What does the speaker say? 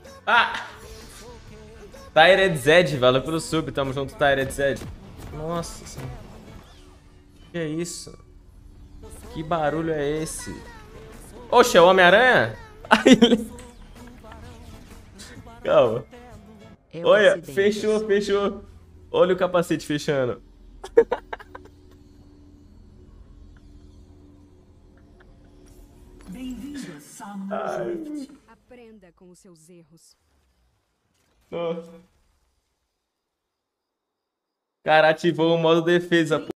Ah! Tyred Zed, valeu pelo sub. Tamo junto, Tyred Zed. Nossa senhora. Que é isso? Que barulho é esse? Oxe, é o Homem-Aranha? Calma. É o Olha, acidente. fechou, fechou. Olha o capacete fechando. Bem-vindo a Summer's Ai, Rift. Aprenda com os seus erros. nossa. Cara, ativou o modo defesa.